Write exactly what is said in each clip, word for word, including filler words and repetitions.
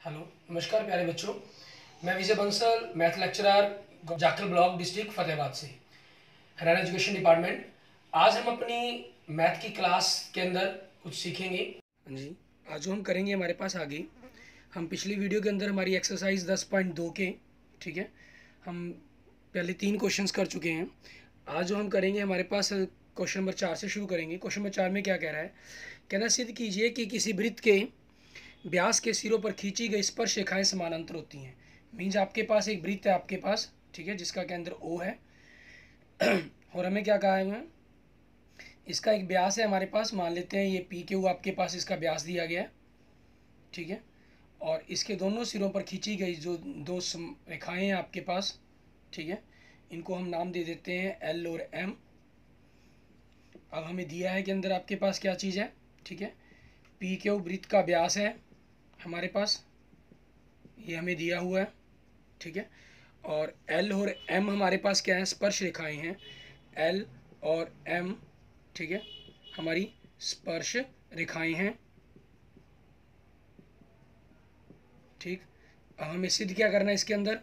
Hello, नमस्कार प्यारे बच्चों। मैं Vijay Bansal, math lecturer, Jakhal block, district Fatehabad से, हरियाणा एजुकेशन डिपार्टमेंट। आज हम अपनी मैथ की क्लास के अंदर कुछ सीखेंगे। हाँ जी, आज जो हम करेंगे हमारे पास आगे, हम पिछली वीडियो के अंदर हमारी एक्सरसाइज दस पॉइंट दो के, ठीक है, हम पहले तीन क्वेश्चंस कर चुके हैं। आज जो हम करेंगे हमारे पास क्वेश्चन नंबर चार से शुरू करेंगे। क्वेश्चन नंबर चार में क्या कह रहा है? कहना सिद्ध कीजिए कि किसी वृत्त के व्यास के सिरों पर खींची गई स्पर्श रेखाएं समानांतर होती हैं। मीन्स आपके पास एक वृत्त है आपके पास, ठीक है, जिसका केंद्र ओ है और हमें क्या कहा है, इसका एक व्यास है हमारे पास, मान लेते हैं ये पी क्यू आपके पास इसका व्यास दिया गया है, ठीक है, और इसके दोनों सिरों पर खींची गई जो दो रेखाएं हैं आपके पास, ठीक है, इनको हम नाम दे देते हैं एल और एम। अब हमें दिया है कि अंदर आपके पास क्या चीज़ है, ठीक है, पी क्यू वृत्त का व्यास है हमारे पास, ये हमें दिया हुआ है, ठीक है, और एल और एम हमारे पास क्या है, स्पर्श रेखाएं हैं, एल और एम, ठीक है, हमारी स्पर्श रेखाएं हैं, ठीक। अब हमें सिद्ध क्या करना है इसके अंदर,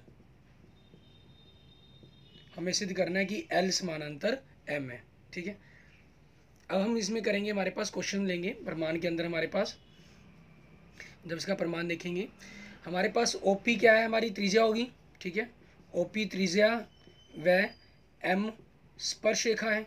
हमें सिद्ध करना है कि एल समानांतर एम है, ठीक है। अब हम इसमें करेंगे, हमारे पास क्वेश्चन लेंगे प्रमाण के अंदर, हमारे पास जब इसका प्रमाण देखेंगे, हमारे पास ओपी क्या है, हमारी त्रिज्या होगी, ठीक है, ओपी त्रिज्या व एम स्पर्श रेखा है,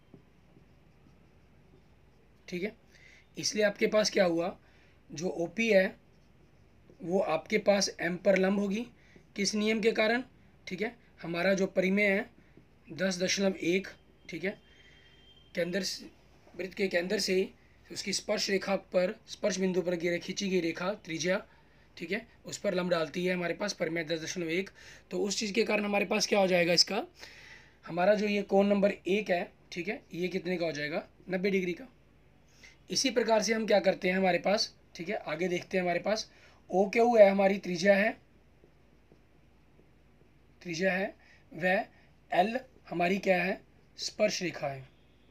ठीक है। इसलिए आपके पास क्या हुआ, जो ओपी है वो आपके पास एम पर लंब होगी, किस नियम के कारण, ठीक है, हमारा जो परिमेय है दस दशमलव एक, ठीक है, केंद्र वृत्त के केंद्र से उसकी स्पर्श रेखा पर, स्पर्श बिंदु पर गिरे खींची गई रेखा त्रिज्या, ठीक है, उस पर लंब डालती है हमारे पास परिमेय दस दशमलव एक। तो उस चीज़ के कारण हमारे पास क्या हो जाएगा, इसका हमारा जो ये कोण नंबर एक है, ठीक है, ये कितने का हो जाएगा, नब्बे डिग्री का। इसी प्रकार से हम क्या करते हैं हमारे पास, ठीक है, आगे देखते हैं, हमारे पास ओ क्यू है, हमारी त्रिज्या है, त्रिज्या है, व एल हमारी क्या है, स्पर्श रेखा है,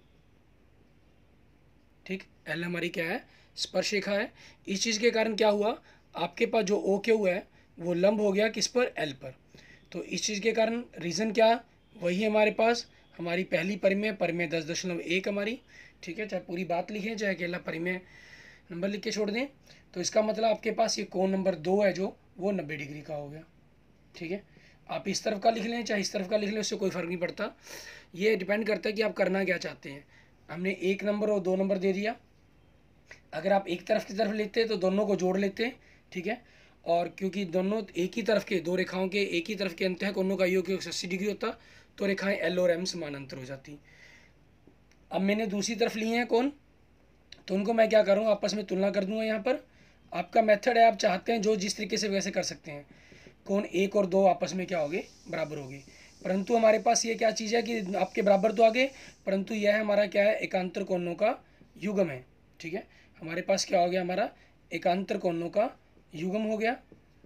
ठीक, एल हमारी क्या है, स्पर्श रेखा है। इस चीज़ के कारण क्या हुआ, आपके पास जो ओ क्यू है वो लंब हो गया किस पर, एल पर। तो इस चीज़ के कारण रीज़न क्या, वही हमारे पास हमारी पहली परिमेय, परिमेय दस दशमलव एक हमारी, ठीक है, चाहे पूरी बात लिखें चाहे अकेला परिमेय नंबर लिख के छोड़ दें। तो इसका मतलब आपके पास ये कोण नंबर दो है जो वो नब्बे डिग्री का हो गया, ठीक है। आप इस तरफ का लिख लें चाहे इस तरफ का लिख लें, उससे कोई फ़र्क नहीं पड़ता, ये डिपेंड करता है कि आप करना क्या चाहते हैं। हमने एक नंबर और दो नंबर दे दिया, अगर आप एक तरफ की तरफ लेते तो दोनों को जोड़ लेते, ठीक है, और क्योंकि दोनों एक ही तरफ के, दो रेखाओं के एक ही तरफ के अंतः कोणों का योग अस्सी डिग्री होता, तो रेखाएं एल और एम समानांतर हो जाती। अब मैंने दूसरी तरफ लिए हैं कौन, तो उनको मैं क्या करूँ, आपस में तुलना कर दूंगा। यहाँ पर आपका मेथड है, आप चाहते हैं जो जिस तरीके से वैसे कर सकते हैं। कौन एक और दो आपस में क्या हो गए, बराबर हो गए, परंतु हमारे पास ये क्या चीज़ है कि आपके बराबर तो आ गए, परंतु यह हमारा क्या है, एकांतर कोणों का युग्म है, ठीक है। हमारे पास क्या हो गया, हमारा एकांतर कोणों का युग्म हो गया,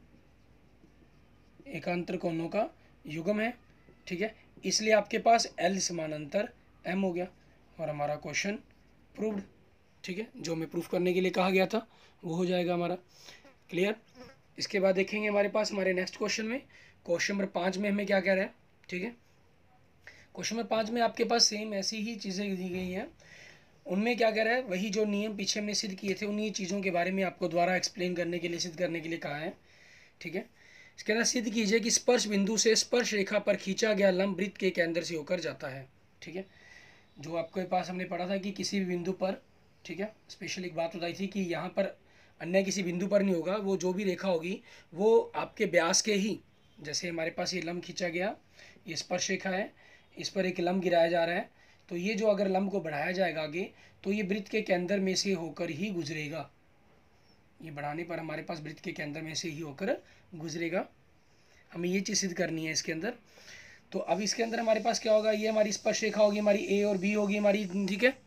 एकांतर कोणों का युग्म है, ठीक है। इसलिए आपके पास एल समानांतर एम हो गया और हमारा क्वेश्चन प्रूव्ड, ठीक है, जो हमें प्रूफ करने के लिए कहा गया था वो हो जाएगा हमारा क्लियर। इसके बाद देखेंगे हमारे पास हमारे नेक्स्ट क्वेश्चन में, क्वेश्चन नंबर पाँच में हमें क्या कह रहा है, ठीक है। क्वेश्चन नंबर पाँच में आपके पास सेम ऐसी ही चीज़ें दी गई हैं, उनमें क्या कह रहा है, वही जो नियम पीछे हमने सिद्ध किए थे उन्हीं चीज़ों के बारे में आपको द्वारा एक्सप्लेन करने के लिए, सिद्ध करने के लिए कहा है, ठीक है। इसके अंदर सिद्ध कीजिए कि स्पर्श बिंदु से स्पर्श रेखा पर खींचा गया लंब वृत्त के केंद्र से होकर जाता है, ठीक है। जो आपके पास हमने पढ़ा था कि किसी भी बिंदु पर, ठीक है, स्पेशल एक बात बताई थी कि यहाँ पर अन्य किसी बिंदु पर नहीं होगा, वो जो भी रेखा होगी वो आपके व्यास के ही, जैसे हमारे पास ये लंब खींचा गया, ये स्पर्श रेखा है, इस पर एक लंब गिराया जा रहा है, तो ये जो अगर लंब को बढ़ाया जाएगा आगे तो ये वृत्त के केंद्र में से होकर ही गुजरेगा, ये बढ़ाने पर हमारे पास वृत्त के केंद्र में से ही होकर गुजरेगा। हमें ये चीज़ सिद्ध करनी है इसके अंदर। तो अब इसके अंदर हमारे पास क्या होगा, ये हमारी स्पर्श रेखा होगी, हमारी ए और बी होगी हमारी, ठीक है,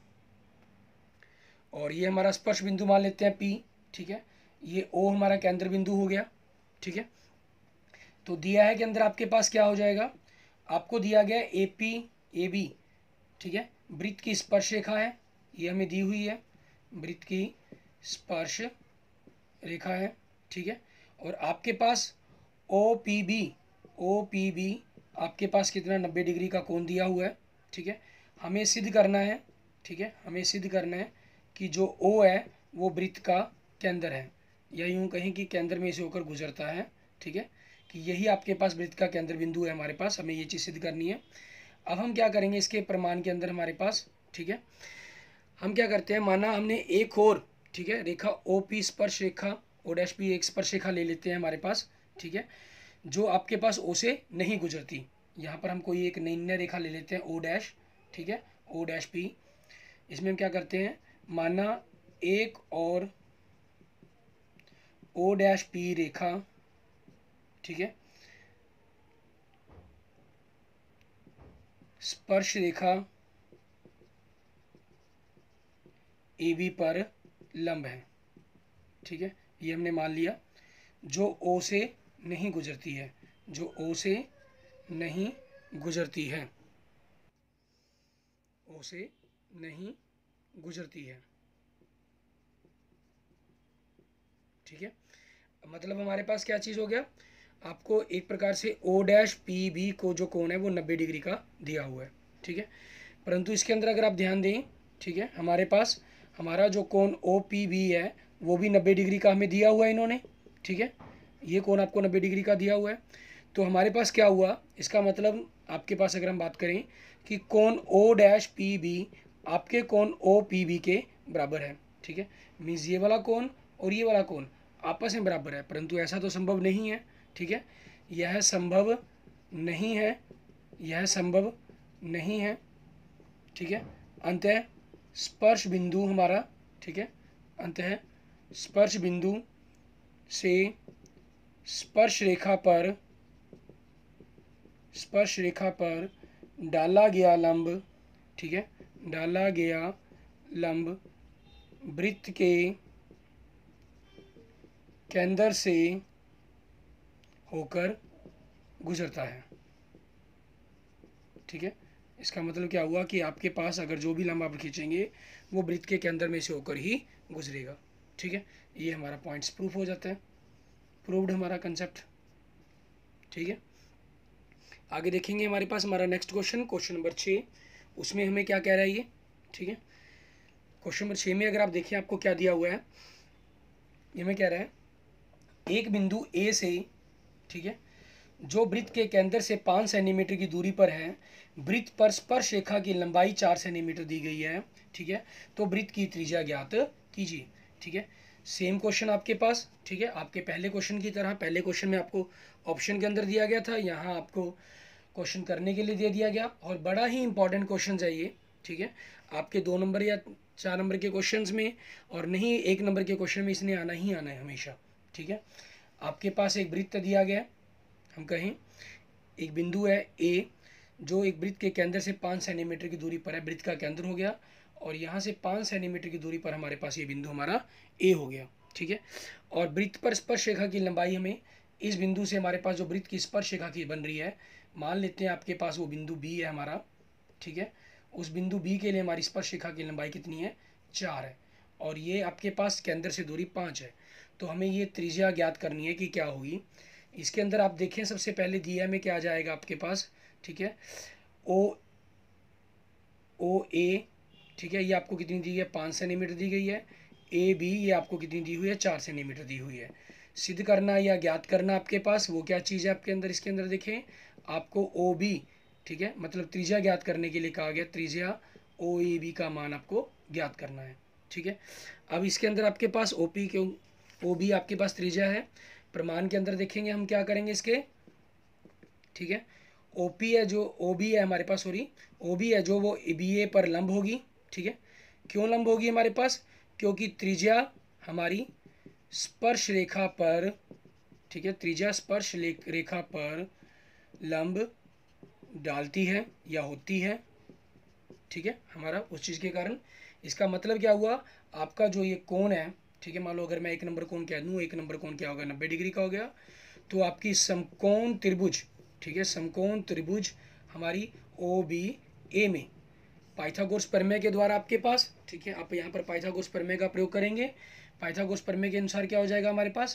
और ये हमारा स्पर्श बिंदु मान लेते हैं पी, ठीक है, ये ओ हमारा केंद्र बिंदु हो गया, ठीक है। तो दिया है कि अंदर आपके पास क्या हो जाएगा, आपको दिया गया ए पी ए बी, ठीक है, वृत्त की स्पर्श रेखा है, ये हमें दी हुई है, वृत्त की स्पर्श रेखा है, ठीक है, और आपके पास O P B O P B आपके पास कितना नब्बे डिग्री का कोण दिया हुआ है, ठीक है। हमें सिद्ध करना है, ठीक है, हमें सिद्ध करना है कि जो ओ है वो वृत्त का केंद्र है, या यूँ कहें कि केंद्र में से होकर गुजरता है, ठीक है, कि यही आपके पास वृत्त का केंद्र बिंदु है हमारे पास। हमें ये चीज़ सिद्ध करनी है। अब हम क्या करेंगे इसके प्रमाण के अंदर हमारे पास, ठीक है, हम क्या करते हैं, माना हमने एक और, ठीक है, रेखा ओ पी स्पर्श रेखा, ओ डैश पी एक स्पर्श रेखा ले लेते हैं हमारे पास, ठीक है, जो आपके पास ओ से नहीं गुजरती। यहाँ पर हम कोई एक नई रेखा ले लेते हैं ओ डैश, ठीक है, ओ डैश पी। इसमें हम क्या करते हैं, माना एक और ओ डैश पी रेखा, ठीक है, स्पर्श रेखा ए बी पर लंब है, ठीक है, ये हमने मान लिया, जो ओ से नहीं गुजरती है, जो ओ से नहीं गुजरती है, ओ से नहीं गुजरती है, ठीक है। मतलब हमारे पास क्या चीज़ हो गया, आपको एक प्रकार से ओ डैश पी बी को जो कोण है वो नब्बे डिग्री का दिया हुआ है, ठीक है। परंतु इसके अंदर अगर आप ध्यान दें, ठीक है, हमारे पास हमारा जो कोण ओ पी बी है वो भी नब्बे डिग्री का हमें दिया हुआ है इन्होंने, ठीक है, ये कोण आपको नब्बे डिग्री का दिया हुआ है। तो हमारे पास क्या हुआ, इसका मतलब आपके पास अगर हम बात करें कि कोण ओ डैश पी बी आपके कोण ओ पी बी के बराबर है, ठीक है, मीन्स ये वाला कोण और ये वाला कोण आपस में बराबर है, परंतु ऐसा तो संभव नहीं है, ठीक है, यह संभव नहीं है, यह संभव नहीं है, ठीक है। अंतः स्पर्श बिंदु हमारा, ठीक है, अंतः स्पर्श बिंदु से स्पर्श रेखा पर स्पर्श रेखा पर डाला गया लंब, ठीक है, डाला गया लंब वृत्त के केंद्र से होकर गुजरता है, ठीक है। इसका मतलब क्या हुआ कि आपके पास अगर जो भी लंब आप खींचेंगे वो वृत्त के केंद्र में से होकर ही गुजरेगा, ठीक है। ये हमारा पॉइंट्स प्रूफ हो जाता है, प्रूव्ड हमारा कंसेप्ट, ठीक है। आगे देखेंगे हमारे पास हमारा नेक्स्ट क्वेश्चन, क्वेश्चन नंबर छः, उसमें हमें क्या कह रहा है ये, ठीक है। क्वेश्चन नंबर छः में अगर आप देखिए आपको क्या दिया हुआ है, ये में कह रहा है एक बिंदु ए से, ठीक है, जो वृत्त के केंद्र से पाँच सेंटीमीटर की दूरी पर है, वृत्त पर स्पर्श रेखा की लंबाई चार सेंटीमीटर दी गई है, ठीक है, तो वृत्त की त्रिज्या ज्ञात कीजिए, ठीक है। सेम क्वेश्चन आपके पास, ठीक है, आपके पहले क्वेश्चन की तरह, पहले क्वेश्चन में आपको ऑप्शन के अंदर दिया गया था, यहाँ आपको क्वेश्चन करने के लिए दे दिया गया, और बड़ा ही इंपॉर्टेंट क्वेश्चन है ये, ठीक है, आपके दो नंबर या चार नंबर के क्वेश्चंस में और नहीं एक नंबर के क्वेश्चन में इसने आना ही आना है हमेशा, ठीक है। आपके पास एक वृत्त दिया गया है, हम कहें एक बिंदु है ए, जो एक वृत्त के केंद्र से पाँच सेंटीमीटर की दूरी पर है, वृत्त का केंद्र हो गया, और यहाँ से पाँच सेंटीमीटर की दूरी पर हमारे पास ये बिंदु हमारा ए हो गया, ठीक है। और वृत्त पर स्पर्श रेखा की लंबाई हमें इस बिंदु से हमारे पास जो वृत्त की स्पर्श रेखा की बन रही है, मान लेते हैं आपके पास वो बिंदु बी है हमारा, ठीक है, उस बिंदु बी के लिए हमारी स्पर्श रेखा की लंबाई कितनी है, चार है, और ये आपके पास केंद्र से दूरी पाँच है। तो हमें ये त्रिज्या ज्ञात करनी है कि क्या होगी। इसके अंदर आप देखें सबसे पहले दिया में क्या आ जाएगा आपके पास, ठीक है, ओ ओ ए, ठीक है, ये आपको कितनी दी है, पाँच सेंटीमीटर दी गई है, ए बी ये आपको कितनी दी हुई है, चार सेंटीमीटर दी हुई है। सिद्ध करना या ज्ञात करना आपके पास वो क्या चीज़ है आपके अंदर, इसके अंदर देखें आपको ओ बी, ठीक है, मतलब त्रिज्या ज्ञात करने के लिए कहा गया, त्रिज्या ओ ए बी का मान आपको ज्ञात करना है, ठीक है। अब इसके अंदर आपके पास ओ पी क्यों ओ बी आपके पास त्रिज्या है, प्रमाण के अंदर देखेंगे हम क्या करेंगे इसके, ठीक है, ओ पी है जो ओ बी है हमारे पास, सॉरी ओ बी है जो वो बी ए पर लंब होगी, ठीक है। क्यों लंब होगी हमारे पास, क्योंकि त्रिज्या हमारी स्पर्श रेखा पर, ठीक है, त्रिज्या स्पर्श रेखा पर लंब डालती है या होती है, ठीक है, हमारा उस चीज़ के कारण। इसका मतलब क्या हुआ, आपका जो ये कोण है, ठीक है, मान लो अगर मैं एक नंबर कोण कह दूँ, एक नंबर कोण क्या होगा, नब्बे डिग्री का हो गया, तो आपकी समकोण त्रिभुज, ठीक है, समकोण त्रिभुज हमारी ओ बी ए में पाइथागोरस प्रमेय के द्वारा आपके पास, ठीक है, आप यहाँ पर पाइथागोरस प्रमेय का प्रयोग करेंगे, पाइथागोरस प्रमेय के अनुसार क्या हो जाएगा हमारे पास,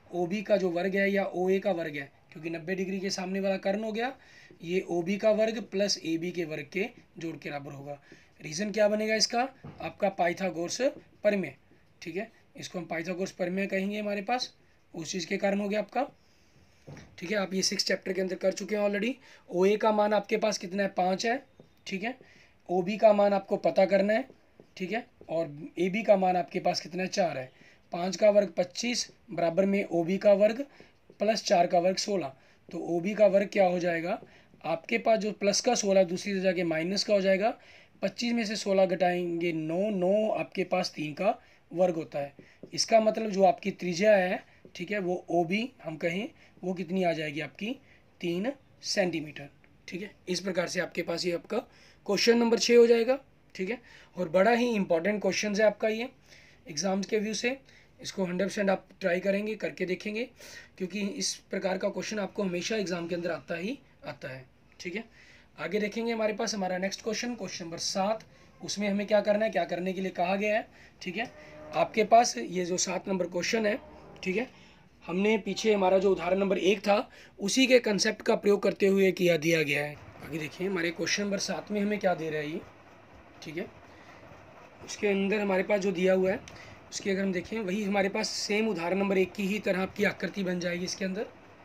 ओ बी का जो वर्ग है या ओ ए का वर्ग है, क्योंकि नब्बे डिग्री के सामने वाला कर्ण हो गया, ये ओ बी का वर्ग प्लस ए बी के वर्ग के जोड़ के बराबर होगा। रीज़न क्या बनेगा इसका, आपका पाइथागोरस प्रमेय। ठीक है, इसको हम पाइथागोरस प्रमेय कहेंगे हमारे पास, उस चीज़ के कारण हो गया आपका। ठीक है, आप ये सिक्स चैप्टर के अंदर कर चुके हैं ऑलरेडी। ओ ए का मान आपके पास कितना है, पाँच है। ठीक है, ओ बी का मान आपको पता करना है। ठीक है, और ए बी का मान आपके पास कितना है, चार है। पाँच का वर्ग पच्चीस बराबर में ओ बी का वर्ग प्लस चार का वर्ग सोलह। तो ओ बी का वर्ग क्या हो जाएगा आपके पास, जो प्लस का सोलह दूसरी जगह माइनस का हो जाएगा। पच्चीस में से सोलह घटाएंगे नौ, नौ आपके पास तीन का वर्ग होता है। इसका मतलब जो आपकी त्रिज्या है, ठीक है, वो ओ बी हम कहें वो कितनी आ जाएगी आपकी, तीन सेंटीमीटर। ठीक है, इस प्रकार से आपके पास ये आपका क्वेश्चन नंबर छः हो जाएगा। ठीक है, और बड़ा ही इंपॉर्टेंट क्वेश्चन है आपका ये एग्ज़ाम्स के व्यू से। इसको हंड्रेड परसेंट आप ट्राई करेंगे, करके देखेंगे, क्योंकि इस प्रकार का क्वेश्चन आपको हमेशा एग्जाम के अंदर आता ही आता है। ठीक है, आगे देखेंगे हमारे पास हमारा नेक्स्ट क्वेश्चन, क्वेश्चन नंबर सात। उसमें हमें क्या करना है, क्या करने के लिए कहा गया है। ठीक है, आपके पास ये जो सात नंबर क्वेश्चन है, ठीक है, हमने पीछे हमारा जो उदाहरण नंबर एक था उसी के कंसेप्ट का प्रयोग करते हुए किया दिया गया है। आगे देखिए हमारे क्वेश्चन नंबर सात में हमें क्या दे रहा है ये। ठीक है, उसके अंदर हमारे पास जो दिया हुआ है उसकी अगर हम देखें, वही हमारे पास सेम उदाहरण नंबर एक की ही तरह आपकी आकृति बन जाएगी इसके अंदर।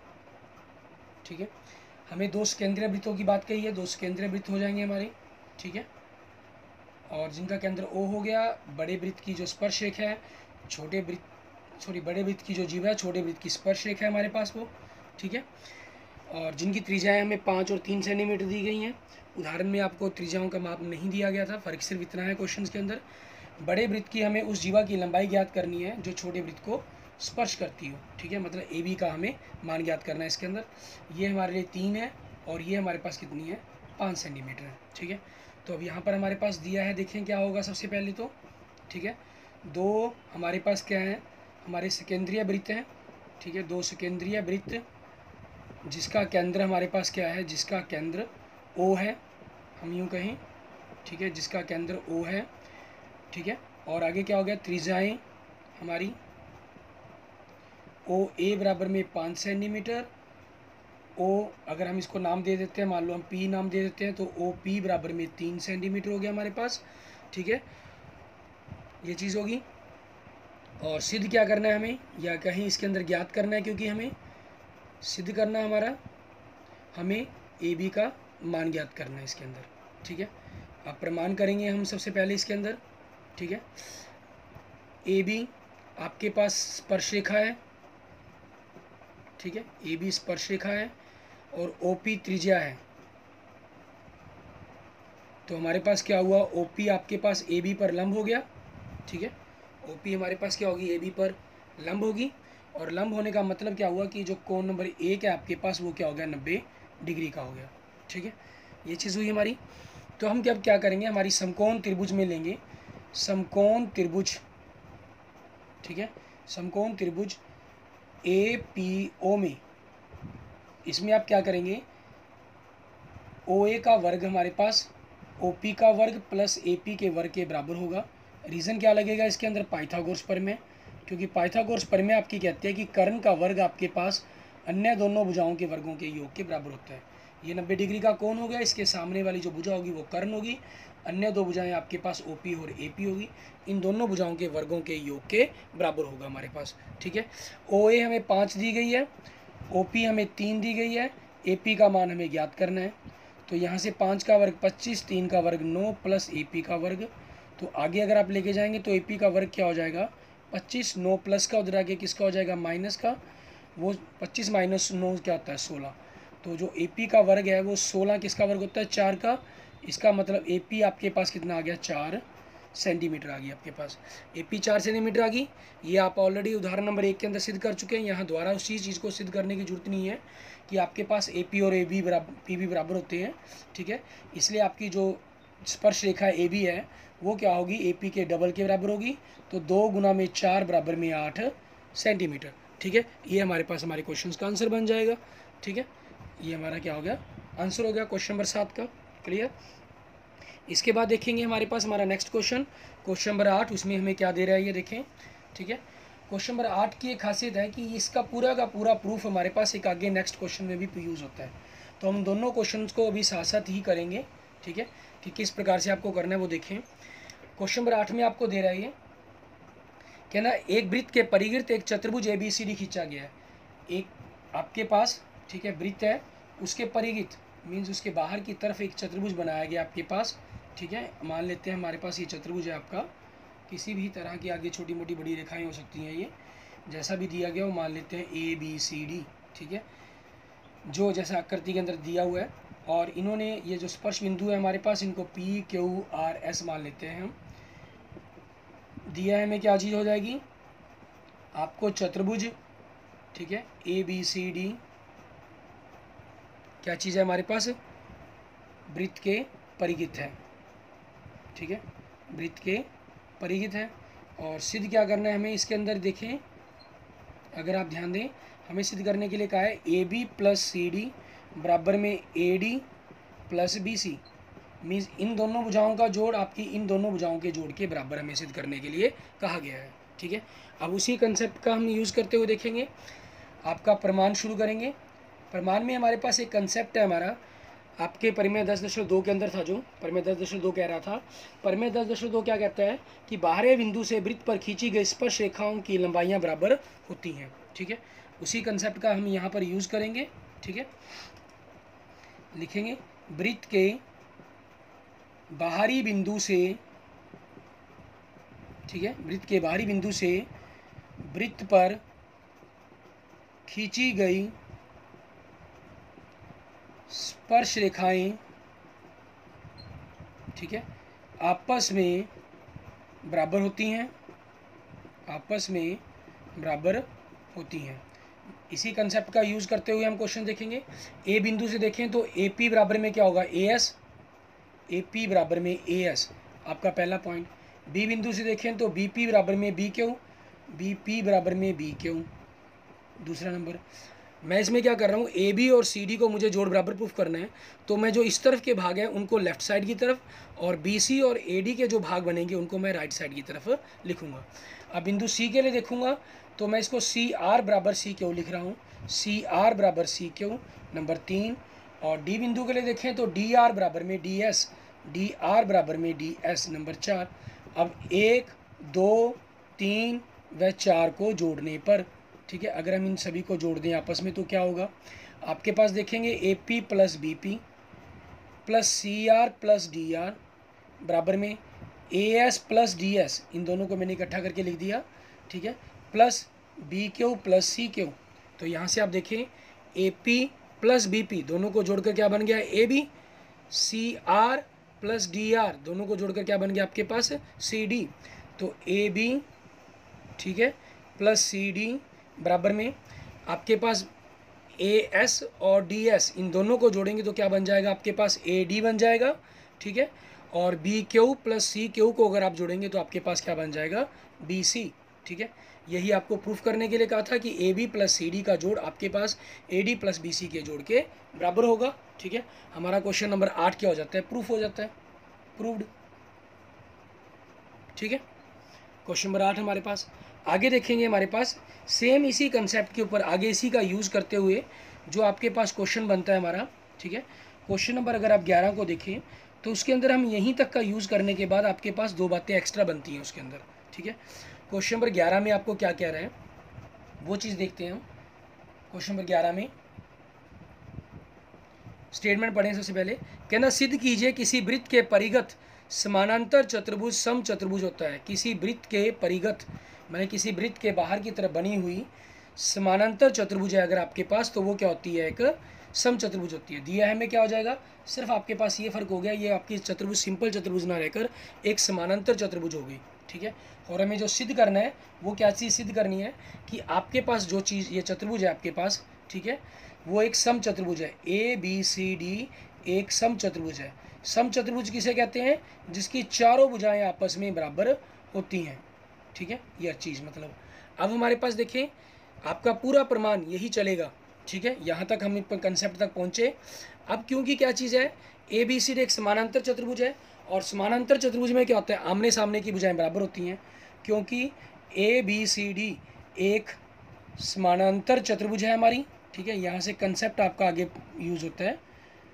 ठीक है, हमें दो केंद्रीय वृत्तों की बात कही है, दो केंद्रीय वृत्त हो जाएंगे हमारे। ठीक है, और जिनका केंद्र ओ हो गया, बड़े वृत्त की जो स्पर्श रेखा है, छोटे वृत्त सॉरी बड़े वृत्त की जो जीवा है, छोटे वृत्त की स्पर्श रेखा है हमारे पास वो। ठीक है, और जिनकी त्रिज्याएं हमें पाँच और तीन सेंटीमीटर दी गई हैं। उदाहरण में आपको त्रिज्याओं का माप नहीं दिया गया था, फर्क सिर्फ इतना है क्वेश्चन के अंदर। बड़े वृत्त की हमें उस जीवा की लंबाई ज्ञात करनी है जो छोटे वृत्त को स्पर्श करती हो। ठीक है, मतलब ए बी का हमें मान ज्ञात करना है इसके अंदर। ये हमारे लिए तीन है और ये हमारे पास कितनी है, पाँच सेंटीमीटर है। ठीक है, तो अब यहाँ पर हमारे पास दिया है, देखें क्या होगा सबसे पहले तो। ठीक है, दो हमारे पास क्या है, हमारे सेकेंद्रीय वृत्त हैं। ठीक है, दो सेकेंद्रीय वृत्त जिसका केंद्र हमारे पास क्या है, जिसका केंद्र ओ है, हम यूँ कहें। ठीक है, जिसका केंद्र ओ है। ठीक है, और आगे क्या हो गया, त्रिज्याएं हमारी ओ ए बराबर में पाँच सेंटीमीटर। ओ अगर हम इसको नाम दे देते हैं, मान लो हम पी नाम दे देते हैं, तो ओ पी बराबर में तीन सेंटीमीटर हो गया हमारे पास। ठीक है, ये चीज़ होगी। और सिद्ध क्या करना है हमें, या कहीं इसके अंदर ज्ञात करना है, क्योंकि हमें सिद्ध करना हमारा, हमें ए बी का मान ज्ञात करना है इसके अंदर। ठीक है, अब प्रमाण करेंगे हम सबसे पहले इसके अंदर। ठीक है, ए बी आपके पास स्पर्श रेखा है। ठीक है, ए बी स्पर्श रेखा है और ओ पी त्रिज्या है। तो हमारे पास क्या हुआ, ओ पी आपके पास ए बी पर लंब हो गया। ठीक है, ओ पी हमारे पास क्या होगी, ए बी पर लंब होगी। और लंब होने का मतलब क्या हुआ कि जो कोण नंबर एक है आपके पास वो क्या हो गया, नब्बे डिग्री का हो गया। ठीक है, ये चीज़ हुई हमारी। तो हम क्या क्या करेंगे, हमारी समकोण त्रिभुज में लेंगे, समकोण त्रिभुज। ठीक है, समकोण त्रिभुज ए पी ओ में, इसमें आप क्या करेंगे, ओ ए का वर्ग हमारे पास ओ पी का वर्ग प्लस ए पी के वर्ग के बराबर होगा। रीज़न क्या लगेगा इसके अंदर, पाइथागोरस प्रमेय, क्योंकि पाइथागोरस प्रमेय आपकी कहती है कि कर्ण का वर्ग आपके पास अन्य दोनों भुजाओं के वर्गों के योग के बराबर होता है। ये नब्बे डिग्री का कोण हो गया, इसके सामने वाली जो भुजा होगी वो कर्ण होगी, अन्य दो भुजाएं आपके पास ओ पी और ए पी होगी, इन दोनों भुजाओं के वर्गों के योग के बराबर होगा हमारे पास। ठीक है, ओ ए हमें पाँच दी गई है, ओ पी हमें तीन दी गई है, ए पी का मान हमें ज्ञात करना है। तो यहाँ से पाँच का वर्ग पच्चीस, तीन का वर्ग नौ प्लस ए पी का वर्ग। तो आगे अगर आप लेके जाएंगे तो ए पी का वर्ग क्या हो जाएगा, पच्चीस, नौ प्लस का, उधर आगे किसका हो जाएगा, माइनस का। वो पच्चीस माइनस नौ क्या होता है, सोलह। तो जो ए पी का वर्ग है वो सोलह किसका वर्ग होता है, चार का। इसका मतलब ए पी आपके पास कितना आ गया, चार सेंटीमीटर आ गई आपके पास। ए पी चार सेंटीमीटर आ गई। ये आप ऑलरेडी उदाहरण नंबर एक के अंदर सिद्ध कर चुके हैं। यहाँ दोबारा उसी चीज़ को सिद्ध करने की जरूरत नहीं है कि आपके पास ए पी और ए बी बराबर पी बी बराबर होते हैं। ठीक है, इसलिए आपकी जो स्पर्श रेखा ए बी है वो क्या होगी, ए पी के डबल के बराबर होगी। तो दो गुना में चार बराबर में आठ सेंटीमीटर। ठीक है, ये हमारे पास हमारे क्वेश्चन का आंसर बन जाएगा। ठीक है, ये हमारा क्या हो गया, आंसर हो गया क्वेश्चन नंबर सात का। क्लियर। इसके बाद देखेंगे हमारे पास हमारा नेक्स्ट क्वेश्चन, क्वेश्चन नंबर आठ। उसमें हमें क्या दे रहा है ये देखें। ठीक है, क्वेश्चन नंबर आठ की एक खासियत है कि इसका पूरा का पूरा प्रूफ हमारे पास एक आगे नेक्स्ट क्वेश्चन में भी यूज़ होता है। तो हम दोनों क्वेश्चंस को अभी साथ साथ ही करेंगे, ठीक है, कि किस प्रकार से आपको करना है वो देखें। क्वेश्चन नंबर आठ में आपको दे रहा है ये क्या ना, एक वृत्त के परिवृत्त एक चतुर्भुज ए बी सी डी खींचा गया है। एक आपके पास, ठीक है, वृत्त है, उसके परिवृत्त मीन्स उसके बाहर की तरफ एक चतुर्भुज बनाया गया आपके पास, ठीक है। मान लेते हैं हमारे पास ये चतुर्भुज है आपका, किसी भी तरह की आगे छोटी मोटी बड़ी रेखाएं हो सकती हैं, ये जैसा भी दिया गया वो मान लेते हैं ए बी सी डी, ठीक है, जो जैसा आकृति के अंदर दिया हुआ है। और इन्होंने ये जो स्पर्श बिंदु है हमारे पास, इनको पी क्यू आर एस मान लेते हैं हम। दिया है हमें क्या चीज़ हो जाएगी आपको, चतुर्भुज, ठीक है, ए बी सी डी क्या चीज़ है हमारे पास, वृत्त के परिवृत्त है, ठीक है, वृत्त के परिवृत्त है। और सिद्ध क्या करना है हमें इसके अंदर, देखें अगर आप ध्यान दें, हमें सिद्ध करने के लिए कहा है A B plus C D बराबर में A D plus B C, means इन दोनों भुजाओं का जोड़ आपकी इन दोनों भुजाओं के जोड़ के बराबर हमें सिद्ध करने के लिए कहा गया है, ठीक है। अब उसी कंसेप्ट का हम यूज़ करते हुए देखेंगे, आपका प्रमाण शुरू करेंगे। प्रमाण में हमारे पास एक कंसेप्ट है हमारा, आपके परिमेय दस दशमलव दो के अंदर था, जो परिमेय दस दशमलव दो कह रहा था। परिमेय दस दशमलव दो क्या कहता है कि बाहरी बिंदु से वृत्त पर खींची गई स्पर्श रेखाओं की लंबाइयाँ बराबर होती हैं, ठीक है। उसी कंसेप्ट का हम यहाँ पर यूज़ करेंगे, ठीक है। लिखेंगे वृत्त के बाहरी बिंदु से, ठीक है, वृत्त के बाहरी बिंदु से वृत्त पर खींची गई स्पर्श रेखाएं, ठीक है, आपस में बराबर होती हैं, आपस में बराबर होती हैं। इसी कंसेप्ट का यूज़ करते हुए हम क्वेश्चन देखेंगे। ए बिंदु से देखें तो ए पी बराबर में क्या होगा, ए एस, ए पी बराबर में ए एस, आपका पहला पॉइंट। बी बिंदु से देखें तो बी पी बराबर में बी क्यू, बी पी बराबर में बी क्यू, दूसरा नंबर। मैं इसमें क्या कर रहा हूँ, ए बी और सी डी को मुझे जोड़ बराबर प्रूफ करना है, तो मैं जो इस तरफ के भाग हैं उनको लेफ्ट साइड की तरफ, और बी सी और ए डी के जो भाग बनेंगे उनको मैं राइट साइड की तरफ लिखूँगा। अब बिंदु सी के लिए देखूँगा तो मैं इसको सी आर बराबर सी क्यू लिख रहा हूँ, सी आर बराबर सी क्यू, नंबर तीन। और डी बिंदु के लिए देखें तो डी आर बराबर में डी एस, डी आर बराबर में डी एस, नंबर चार। अब एक, दो, तीन व चार को जोड़ने पर, ठीक है, अगर हम इन सभी को जोड़ दें आपस में तो क्या होगा, आपके पास देखेंगे A P plus B P plus C R plus D R बराबर में A S plus D S, इन दोनों को मैंने इकट्ठा करके लिख दिया, ठीक है, plus B Q plus C Q. तो यहाँ से आप देखें A P plus B P दोनों को जोड़कर क्या बन गया, A B, C R plus D R दोनों को जोड़कर क्या बन गया आपके पास, सी डी। तो ए बी, ठीक है, प्लस सी डी बराबर में आपके पास ए एस और डी एस, इन दोनों को जोड़ेंगे तो क्या बन जाएगा आपके पास, ए डी बन जाएगा, ठीक है। और B Q plus C Q को अगर आप जोड़ेंगे तो आपके पास क्या बन जाएगा, बी सी, ठीक है। यही आपको प्रूफ करने के लिए कहा था कि A B plus C D का जोड़ आपके पास A D plus B C के जोड़ के बराबर होगा, ठीक है। हमारा क्वेश्चन नंबर आठ क्या हो जाता है, प्रूफ हो जाता है, प्रूव्ड, ठीक है। क्वेश्चन नंबर आठ हमारे पास। आगे देखेंगे हमारे पास सेम इसी कंसेप्ट के ऊपर आगे इसी का यूज़ करते हुए जो आपके पास क्वेश्चन बनता है हमारा, ठीक है। क्वेश्चन नंबर अगर आप ग्यारह को देखें तो उसके अंदर हम यहीं तक का यूज़ करने के बाद आपके पास दो बातें एक्स्ट्रा बनती हैं उसके अंदर, ठीक है। क्वेश्चन नंबर ग्यारह में आपको क्या कह रहा है वो चीज़ देखते हैं हम। क्वेश्चन नंबर ग्यारह में स्टेटमेंट पढ़ें सबसे पहले, कहना सिद्ध कीजिए किसी वृत्त के परिगत समानांतर चतुर्भुज सम चतुर्भुज होता है। किसी वृत्त के परिगत मैंने किसी वृत्त के बाहर की तरफ बनी हुई समानांतर चतुर्भुज है अगर आपके पास, तो वो क्या होती है, एक सम चतुर्भुज होती है। दिया है हमें क्या हो जाएगा, सिर्फ आपके पास ये फर्क हो गया, ये आपकी चतुर्भुज सिंपल चतुर्भुज ना रहकर एक समानांतर चतुर्भुज हो गई, ठीक है। और हमें जो सिद्ध करना है वो क्या चीज़ सिद्ध करनी है कि आपके पास जो चीज़ ये चतुर्भुज है आपके पास, ठीक है, वो एक सम चतुर्भुज है। ए बी सी डी एक सम चतुर्भुज है। सम चतुर्भुज किसे कहते हैं, जिसकी चारों भुजाएं आपस में बराबर होती हैं, ठीक है, यह चीज़ मतलब। अब हमारे पास देखें आपका पूरा प्रमाण यही चलेगा, ठीक है, यहाँ तक हम कंसेप्ट तक पहुँचे। अब क्योंकि क्या चीज़ है, ए बी सी डी एक समानांतर चतुर्भुज है, और समानांतर चतुर्भुज में क्या होता है, आमने सामने की भुजाएं बराबर होती हैं, क्योंकि ए बी सी डी एक समानांतर चतुर्भुज है हमारी, ठीक है। यहाँ से कंसेप्ट आपका आगे यूज़ होता है।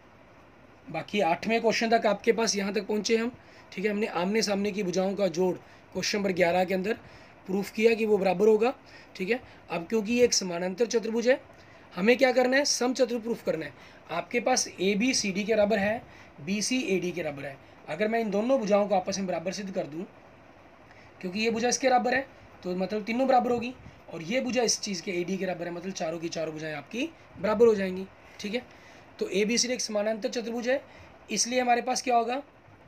बाकी आठवें क्वेश्चन तक आपके पास यहाँ तक पहुँचे हम, ठीक है। हमने आमने सामने की भुजाओं का जोड़ क्वेश्चन नंबर ग्यारह के अंदर प्रूफ किया कि वो बराबर होगा, ठीक है। अब क्योंकि ये एक समानांतर चतुर्भुज है, हमें क्या करना है, समचतुर्भुज प्रूफ करना है। आपके पास ए बी सी डी के बराबर है, बी सी ए डी के बराबर है। अगर मैं इन दोनों भुजाओं को आपस में बराबर सिद्ध कर दूँ, क्योंकि ये भुजा इसके बराबर है तो मतलब तीनों बराबर होगी, और ये भुजा इस चीज़ के ए डी के बराबर है, मतलब चारों की चारों भुजाएं आपकी बराबर हो जाएंगी, ठीक है। तो ए बी सी डी एक समानांतर चतुर्भुज है, इसलिए हमारे पास क्या होगा,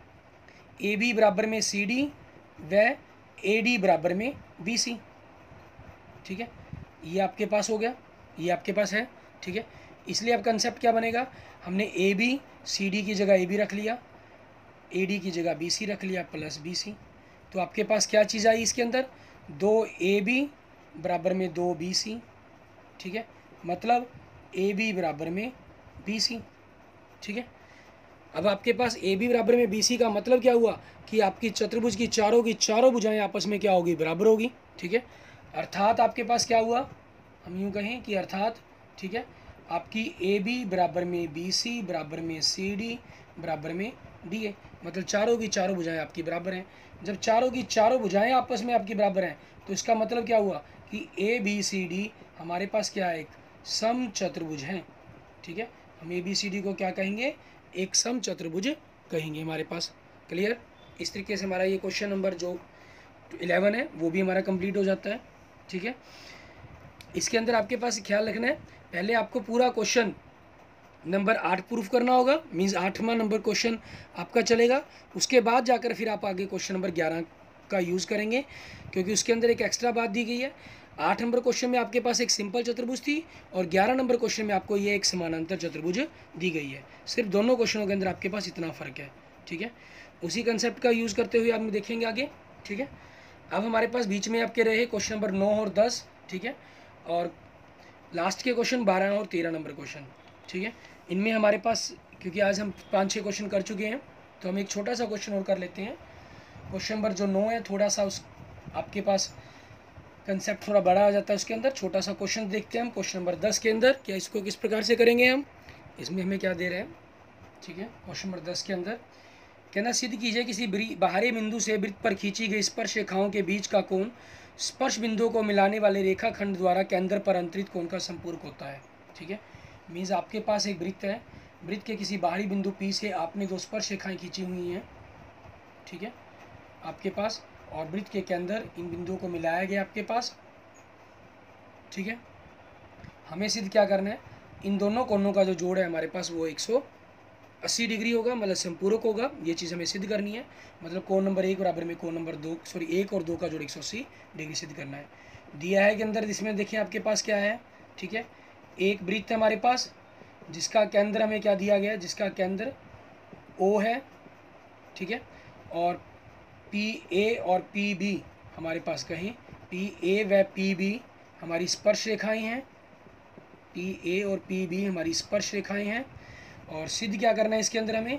ए बी बराबर में सी डी व ए डी बराबर में बी सी, ठीक है। ये आपके पास हो गया, ये आपके पास है, ठीक है। इसलिए अब कंसेप्ट क्या बनेगा, हमने ए बी सी डी की जगह ए बी रख लिया, ए डी की जगह बी सी रख लिया, प्लस बी सी। तो आपके पास क्या चीज़ आई इसके अंदर, दो ए बी बराबर में दो बी सी, ठीक है। मतलब ए बी बराबर में बी सी, ठीक है। अब आपके पास ए बी बराबर में बी सी का मतलब क्या हुआ कि आपकी चतुर्भुज की चारों की चारों भुजाएं आपस में क्या होगी, बराबर होगी, ठीक है। अर्थात आपके पास क्या हुआ, हम यूँ कहें कि अर्थात, ठीक है, आपकी ए बी बराबर में बी सी बराबर में सी डी बराबर में डी ए, मतलब चारों की चारों भुजाएं आपकी बराबर हैं। जब चारों की चारों भुजाएं आपस में आपकी बराबर हैं तो इसका मतलब क्या हुआ कि ए बी सी डी हमारे पास क्या है, एक समचतुर्भुज हैं, ठीक है। हम ए बी सी डी को क्या कहेंगे, एक समचतुर्भुज कहेंगे हमारे पास। क्लियर। इस तरीके से हमारा ये क्वेश्चन नंबर जो इलेवन है वो भी हमारा कंप्लीट हो जाता है, ठीक है। इसके अंदर आपके पास ख्याल रखना है, पहले आपको पूरा क्वेश्चन नंबर आठ प्रूफ करना होगा, मीन्स आठवां नंबर क्वेश्चन आपका चलेगा। उसके बाद जाकर फिर आप आगे क्वेश्चन नंबर ग्यारह का यूज़ करेंगे, क्योंकि उसके अंदर एक एक्स्ट्रा बात दी गई है। आठ नंबर क्वेश्चन में आपके पास एक सिंपल चतुर्भुज थी और ग्यारह नंबर क्वेश्चन में आपको ये एक समानांतर चतुर्भुज दी गई है। सिर्फ दोनों क्वेश्चनों के अंदर आपके पास इतना फ़र्क है, ठीक है। उसी कंसेप्ट का यूज़ करते हुए आप देखेंगे आगे, ठीक है। अब हमारे पास बीच में आपके रहे क्वेश्चन नंबर नौ और दस, ठीक है, और लास्ट के क्वेश्चन बारह और तेरह नंबर क्वेश्चन, ठीक है। इनमें हमारे पास, क्योंकि आज हम पाँच छः क्वेश्चन कर चुके हैं, तो हम एक छोटा सा क्वेश्चन और कर लेते हैं। क्वेश्चन नंबर जो नौ है, थोड़ा सा उस आपके पास कंसेप्ट थोड़ा बड़ा आ जाता है, उसके अंदर छोटा सा क्वेश्चन देखते हैं हम। क्वेश्चन नंबर दस के अंदर क्या इसको किस प्रकार से करेंगे हम, इसमें हमें क्या दे रहे हैं, ठीक है। क्वेश्चन नंबर दस के अंदर कहना, सिद्ध कीजिए किसी बाहरी बिंदु से वृत्त पर खींची गई स्पर्श रेखाओं के बीच का कोण स्पर्श बिंदुओं को मिलाने वाले रेखाखंड द्वारा केंद्र पर अंतरित कोण का संपूरक होता है, ठीक है। मीन्स आपके पास एक वृत्त है, वृत्त के किसी बाहरी बिंदु पी से आपने दो स्पर्श रेखाएं खींची हुई हैं, ठीक है, आपके पास, और वृत्त के केंद्र इन बिंदुओं को मिलाया गया आपके पास, ठीक है। हमें सिद्ध क्या करना है, इन दोनों कोणों का जो जोड़ है हमारे पास वो एक सौ अस्सी डिग्री होगा, मतलब संपूरक होगा। ये चीज़ हमें सिद्ध करनी है, मतलब कोण नंबर एक बराबर में कोण नंबर दो, सॉरी एक और दो का जोड़ एक सौ अस्सी डिग्री सिद्ध करना है। दिया है के अंदर, इसमें देखिए आपके पास क्या है, ठीक है, एक वृत्त है हमारे पास जिसका केंद्र हमें क्या दिया गया है, जिसका केंद्र ओ है, ठीक है, और पी ए और पी बी हमारे पास कहीं पी ए व पी बी हमारी स्पर्श रेखाएं हैं, पी ए और पी बी हमारी स्पर्श रेखाएं हैं। और सिद्ध क्या करना है इसके अंदर, हमें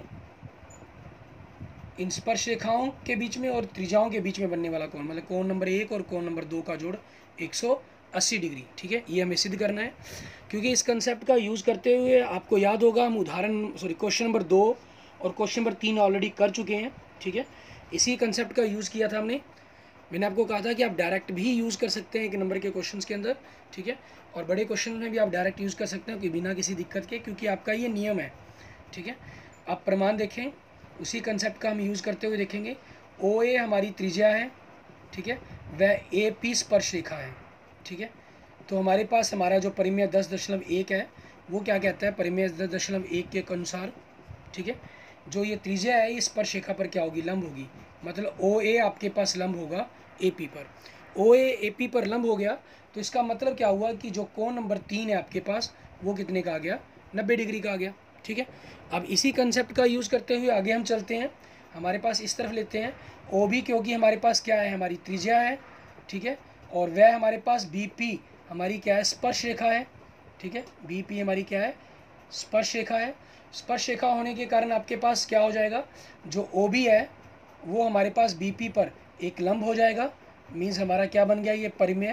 इन स्पर्श रेखाओं के बीच में और त्रिज्याओं के बीच में बनने वाला कोण, मतलब कोण नंबर एक और कोण नंबर दो का जोड़ एक सौ अस्सी डिग्री, ठीक है, ये हमें सिद्ध करना है। क्योंकि इस कंसेप्ट का यूज़ करते हुए आपको याद होगा, हम उदाहरण सॉरी क्वेश्चन नंबर दो और क्वेश्चन नंबर तीन ऑलरेडी कर चुके हैं, ठीक है। इसी कंसेप्ट का यूज़ किया था हमने। मैंने आपको कहा था कि आप डायरेक्ट भी यूज़ कर सकते हैं एक नंबर के क्वेश्चंस के अंदर, ठीक है, और बड़े क्वेश्चन में भी आप डायरेक्ट यूज़ कर सकते हैं कि बिना किसी दिक्कत के, क्योंकि आपका ये नियम है, ठीक है। आप प्रमाण देखें, उसी कंसेप्ट का हम यूज़ करते हुए देखेंगे। ओ ए हमारी त्रिज्या है, ठीक है, वह ए पी स्पर्श रेखा है, ठीक है। तो हमारे पास हमारा जो परिमेय दस दशमलव एक है वो क्या कहता है, परिमेय दस दशमलव एक के अनुसार, ठीक है, जो ये त्रिज्या है ये स्पर्श रेखा पर क्या होगी, लंब होगी। मतलब ओ ए आपके पास लंब होगा ए पी पर, ओ ए ए पी पर लंब हो गया, तो इसका मतलब क्या हुआ कि जो कोण नंबर तीन है आपके पास वो कितने का आ गया, नब्बे डिग्री का आ गया, ठीक है। अब इसी कंसेप्ट का यूज़ करते हुए आगे हम चलते हैं, हमारे पास इस तरफ लेते हैं ओ बी, क्योंकि हमारे पास क्या है, हमारी त्रिज्या है, ठीक है, और वह हमारे पास बी पी हमारी क्या है, स्पर्श रेखा है, ठीक है, बी पी हमारी क्या है, स्पर्श रेखा है। स्पर्श रेखा होने के कारण आपके पास क्या हो जाएगा, जो ओ बी है वो हमारे पास बी पी पर एक लंब हो जाएगा। मीन्स हमारा क्या बन गया, ये परिमेय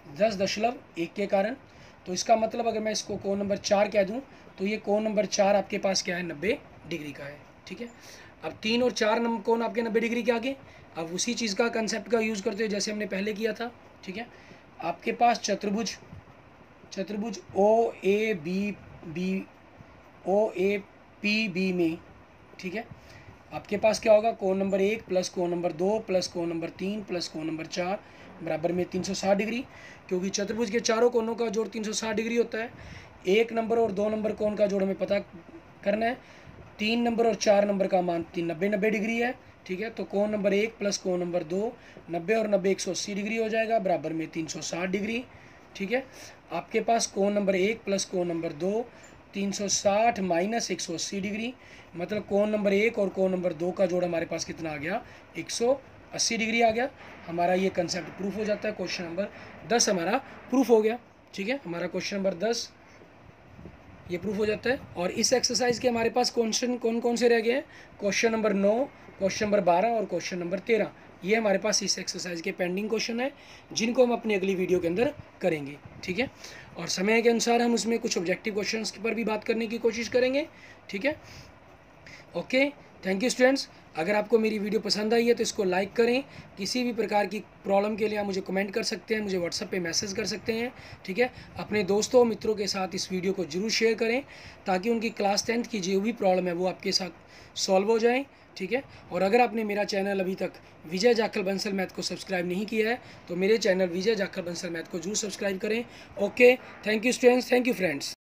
दस दशमलव एक के कारण। तो इसका मतलब अगर मैं इसको कोण नंबर चार कह दूं तो ये कोण नंबर चार आपके पास क्या है, नब्बे डिग्री का है। ठीक है, अब तीन और चार नंबर कोण आपके नब्बे डिग्री के आगे। अब उसी चीज़ का कंसेप्ट का यूज़ करते हो जैसे हमने पहले किया था। ठीक है, आपके पास चतुर्भुज चतुर्भुज O A B B O A P B में, ठीक है, आपके पास क्या होगा, कोण नंबर एक प्लस कोण नंबर दो प्लस कोण नंबर तीन प्लस कोण नंबर चार बराबर में तीन सौ साठ डिग्री। क्योंकि चतुर्भुज के चारों कोणों का जोड़ तीन सौ साठ डिग्री होता है। एक नंबर और दो नंबर कोण का जोड़ हमें पता करना है। तीन नंबर और चार नंबर का मान तीन नब्बे नब्बे डिग्री है। ठीक है, तो कोण नंबर एक प्लस कोण नंबर दो, नब्बे और नब्बे एक सौ अस्सी डिग्री हो जाएगा बराबर में तीन सौ साठ डिग्री। ठीक है, आपके पास कोण नंबर एक प्लस कोण नंबर दो, तीन सौ साठ माइनस एक सौ अस्सी डिग्री, मतलब कोण नंबर एक और कोण नंबर दो का जोड़ हमारे पास कितना आ गया, एक सौ अस्सी डिग्री आ गया। हमारा ये कंसेप्ट प्रूफ हो जाता है। क्वेश्चन नंबर दस हमारा प्रूफ हो गया। ठीक है, हमारा क्वेश्चन नंबर दस ये प्रूफ हो जाता है। और इस एक्सरसाइज के हमारे पास क्वेश्चन कौन कौन से रह गए हैं, क्वेश्चन नंबर नौ, क्वेश्चन नंबर बारह और क्वेश्चन नंबर तेरह। ये हमारे पास इस एक्सरसाइज के पेंडिंग क्वेश्चन है जिनको हम अपनी अगली वीडियो के अंदर करेंगे। ठीक है, और समय के अनुसार हम उसमें कुछ ऑब्जेक्टिव क्वेश्चंस पर भी बात करने की कोशिश करेंगे। ठीक है, ओके, थैंक यू स्टूडेंट्स। अगर आपको मेरी वीडियो पसंद आई है तो इसको लाइक करें। किसी भी प्रकार की प्रॉब्लम के लिए आप मुझे कमेंट कर सकते हैं, मुझे व्हाट्सएप पे मैसेज कर सकते हैं। ठीक है, अपने दोस्तों मित्रों के साथ इस वीडियो को जरूर शेयर करें ताकि उनकी क्लास टेंथ की जो भी प्रॉब्लम है वो आपके साथ सॉल्व हो जाए। ठीक है, और अगर आपने मेरा चैनल अभी तक विजय जाखल बंसल मैथ को सब्सक्राइब नहीं किया है तो मेरे चैनल विजय जाखल बंसल मैथ को जरूर सब्सक्राइब करें। Okay, thank you students, thank you friends.